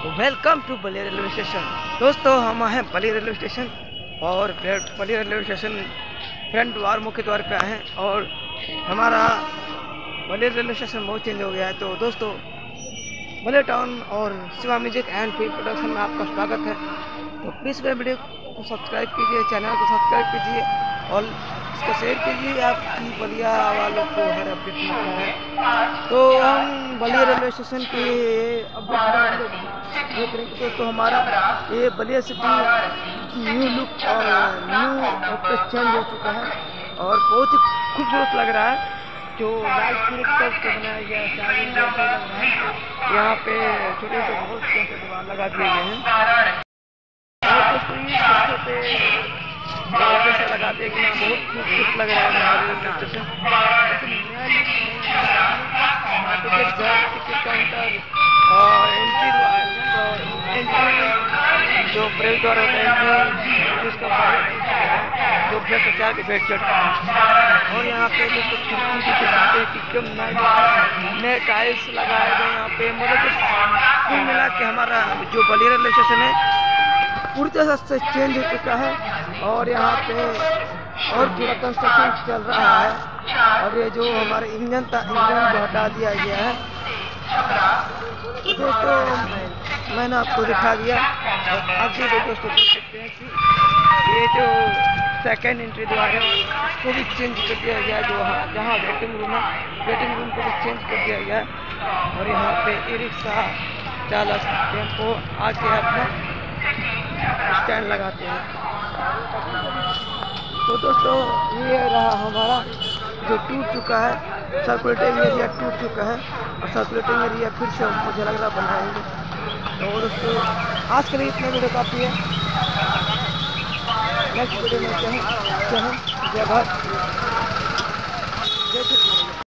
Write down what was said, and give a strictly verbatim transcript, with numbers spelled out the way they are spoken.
Welcome to Ballia railway station. दोस्तों हम हैं बलिया रेलवे स्टेशन और बलिया रेलवे स्टेशन फ्रंट द्वार मुख्य द्वार पे आए हैं और हमारा बलिया रेलवे स्टेशन बहुत चेंज हो गया है। तो दोस्तों बलिया टाउन और Shiva music and film production में आपका स्वागत है। तो प्लीज़ मेरे वीडियो को सब्सक्राइब कीजिए, चैनल को सब्सक्राइब कीजिए और इसको शेयर कीजिए आपकी बलिया वालों को हर अपडेट मिलता है। तो हम बलिया रेलवे स्टेशन के अपडेट देख रहे हैं। तो हमारा ये बलिया सिटी न्यू लुक और न्यू ऑफिस चेंज हो चुका है और बहुत ही खूबसूरत लग रहा है। जो लाल किले तक से बनाया गया है जैसा लग रहा है। यहाँ पे छोटे छोटे बहुत जैसे दीवार लगा दिए गए हैं और छोटे जैसे लगा दिए गए हैं। बहुत खूबसूरत लग रहा है हमारे स्टेशन। टिकट काउंटर और एंट्री एंट्री जो प्रवेश द्वार होता है एंट्री उसका जो भ्रष्टाचार के भेंट चढ़ता है। और यहाँ पे जो नए टाइल्स लगाए गए यहाँ पे, मतलब कुल मिला के हमारा जो बलिया रेलवे स्टेशन है पूरी तरह से चेंज हो चुका है। और यहाँ पे और थोड़ा कंस्ट्रक्शन चल रहा है और ये जो हमारे इंजन था इंजन को हटा दिया गया है। तो दोस्तों मैंने आपको दिखा दिया और आप भी दोस्तों देख सकते हैं कि ये जो सेकेंड एंट्री द्वार है उसको भी चेंज कर दिया गया। जो जहाँ वेटिंग रूम है वेटिंग रूम को भी चेंज कर दिया गया और यहाँ पे ई रिक्शा चालक टेम्पो आके अपना स्टैंड लगाते हैं। तो दोस्तों ये रहा हमारा जो टूट चुका है, सर्कुलेटिंग एरिया टूट चुका है और सर्कुलेटिंग एरिया फिर से मुझे लग रहा बनाएंगे। तो दोस्तों आज के लिए इतने वीडियो काफ़ी है। नेक्स्ट वीडियो में जय हिंद, जय भारत, जय छत्तीसगढ़।